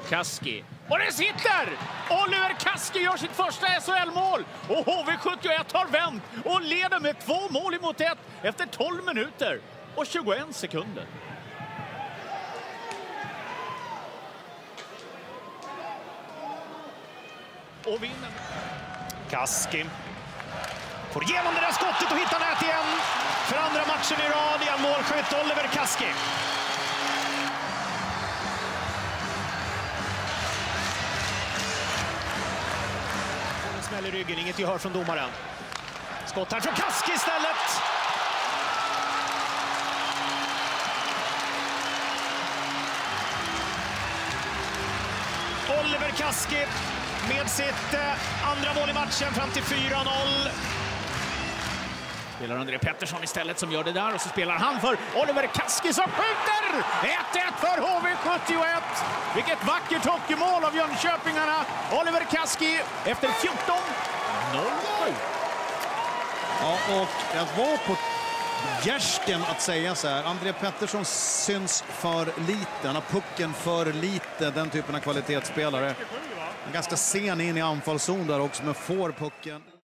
Kaski. Och det sitter! Oliwer Kaski gör sitt första SHL-mål. Och HV71 har vänt och leder med 2 mål emot 1 efter 12 minuter och 21 sekunder. Och vinner. Kaski får igenom det där skottet och hittar nät igen. För andra matchen i rad igen målskytt Oliwer Kaski. En smäll i ryggen, inget gehör från domaren. Skott här från Kaski istället. Oliwer Kaski med sitt andra mål i matchen fram till 4-0. Spelar André Pettersson istället som gör det där och så spelar han för Oliwer Kaski som skjuter! 1-1 för HV71. Vilket vackert hockeymål av Jönköpingarna. Oliwer Kaski efter 14-07. Ja, och jag var på gärsken att säga så här. André Pettersson syns för lite. Han har pucken för lite. Den typen av kvalitetsspelare. Ganska sen in i anfallszon där också, men får pucken.